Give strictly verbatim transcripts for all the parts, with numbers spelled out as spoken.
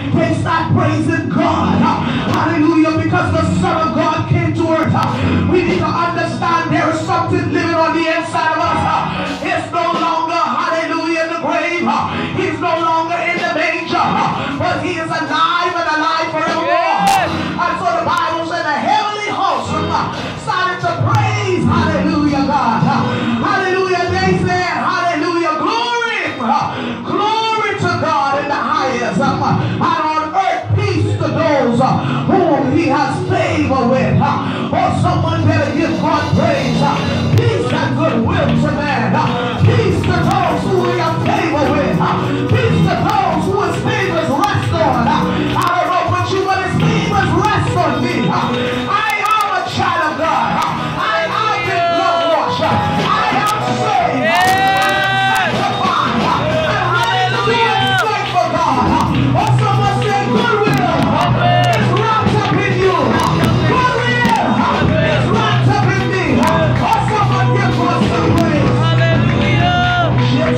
they start praising God. Hallelujah, because the Son of God came to earth. We need to understand there is something living on the inside of us. It's no longer, hallelujah, in the grave. He's no longer in the manger, but he is alive and alive forevermore. Yes. And so the Bible said the heavenly hosts started to praise, hallelujah, God. Hallelujah, they said, hallelujah, glory, glory to God in the highest. And on earth, peace to those whom he has favor with. Or someone better give God praise. Peace and goodwill to man. Peace to those who we have favor with. Peace to those who his favors rest on. I don't know about you, but his favors rest on me. I am a child of God. I have been blood washed. I am saved. I am sanctified. And hallelujah, it's like for God. Or someone say goodwill is wrapped up in you. Goodwill is wrapped up in me. Or someone give us some praise. Hallelujah.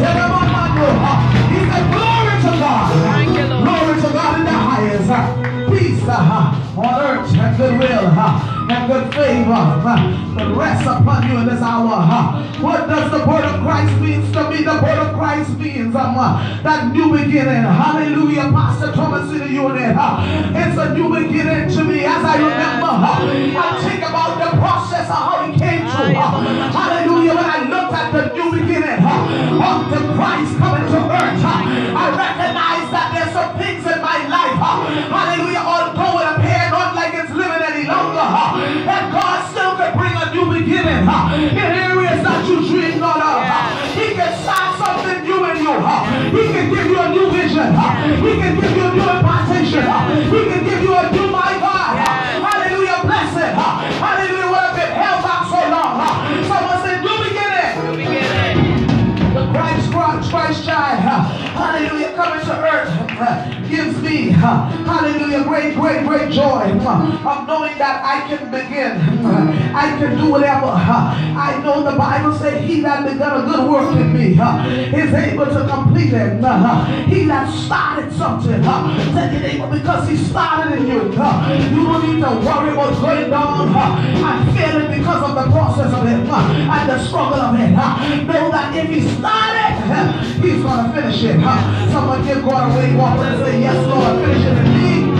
He said glory to God. Glory to God in the highest. Peace uh, on earth and goodwill uh, and good favor uh, rest upon you in this hour. Uh. What does the birth of Christ mean to me? The birth of Christ means um, uh, that new beginning. Hallelujah, Pastor Thomas in the unit. Uh, it's a new beginning to me as I remember. Uh, I think about the process of how he came through. Uh, hallelujah, when I looked at the new beginning uh, of the Christ coming to earth, uh, I recognize that there's some things in my life. Uh, hallelujah, although it appears not like it's living any longer, uh, that God still can bring a new beginning uh, in areas that you dreamed not of. Uh, he can start something new in you. Uh, he can give you a new vision. Uh, he can give you a new impartation. Uh, he can give you a new, my God. Uh, hallelujah, blessed. Uh, hallelujah, what have been held back so long. Uh, someone said, new beginning. New beginning. The Christ, Christ, Christ child, uh, hallelujah, coming to earth uh, gives me, uh, hallelujah, great, great, great joy uh, of knowing that I can begin. Uh, I can do whatever. Uh, I know the Bible says he that begun a good work in me uh, is able to complete it. Uh, he that started something, uh, said it able because he started in you. Uh, you don't need to worry what's going down uh, and failing because of the process of it uh, and the struggle of it. Uh, know that if he started, uh, he's going to finish it. Uh, someone give God a wave walk and say, yes, Lord, finish it in me.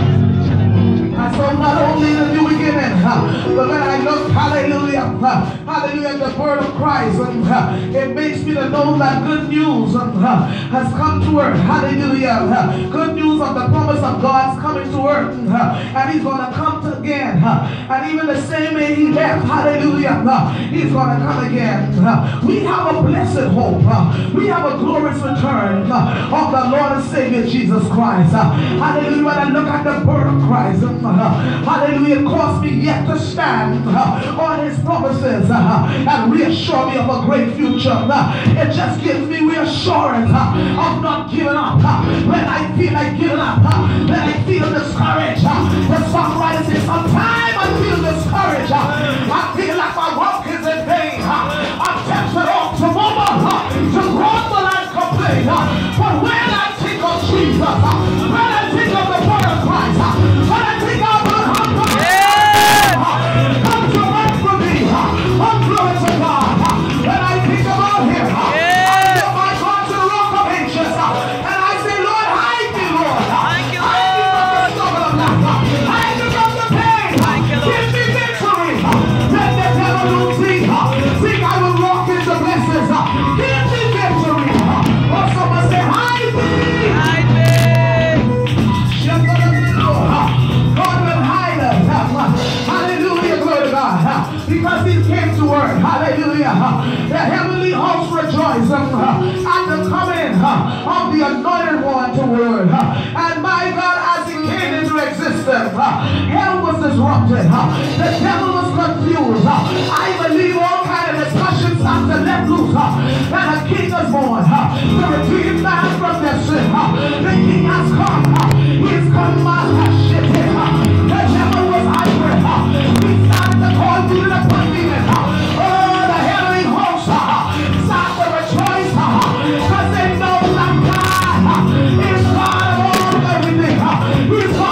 And so not only the new beginning, uh, but when I look, hallelujah, uh, hallelujah, the word of Christ, and uh, it makes me to know that good news uh, has come to earth. Hallelujah. Uh, good news of the promise of God's coming to earth. Uh, and he's going to come to again. Uh, and even the same way he left, hallelujah, uh, he's going to come again. Uh, we have a blessed hope. Uh, we have a glorious return uh, of the Lord and Savior Jesus Christ. Uh, hallelujah. When I look at the birth of Christ, uh, Uh, hallelujah, it caused me yet to stand uh, on his promises uh, and reassure me of a great future. Uh, it just gives me reassurance uh, of not giving up. Uh, when I feel like giving up, uh, when I feel discouraged, uh, the songwriter says, sometimes I feel discouraged. Uh, I feel like my work is in vain. Uh, I'm tempted off to murmur, uh, to grumble and complain. Uh, but when I think of Jesus, uh, when I think of the word of Christ, uh, when I think of the humble, come to work for me, oh glory to God. When I think about him, I lift my God to the rock of ages, and I say, Lord, hide me, Lord. Hide me from the struggle of life. Hide me from the pain. Give me victory. Let the devil lose me. Think I will walk into blessings. Give me victory. Or someone say, hide me. Hide me. God will hide us. Hallelujah, glory to God. Because he came to earth. Hallelujah. The heavenly hosts rejoice at the coming of the anointed one to earth. And my God, as he came into existence, hell was disrupted. The devil was confused. I believe all kind of discussions after let loose. That a king is born to redeem man from their sin. The king has come. He has come, my shit. The devil was angry. We started to call you to the punishment. Oh, the heavenly hosts start to rejoice because they know that God is God of all everything. His